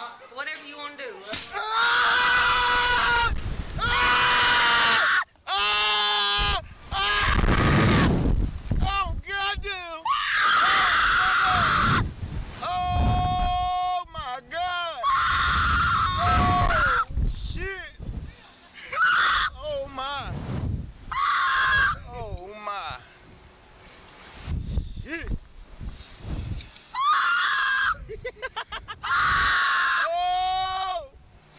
Whatever you want to do. Oh, goddamn! Oh, my God! Oh, shit! Oh, my! Oh, my! Shit! Oh!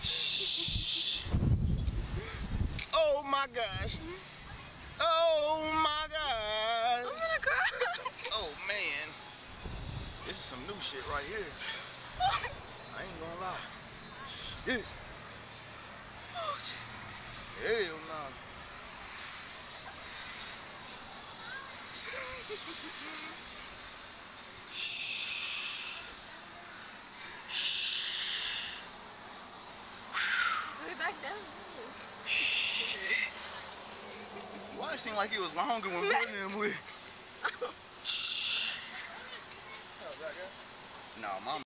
Oh, my gosh! Oh, my God! I'm gonna cry. Oh, man. This is some new shit right here. I ain't gonna lie. Shit. Oh, shit. Hell no. Put it back down. Why it seemed like it was longer when putting him with? No, my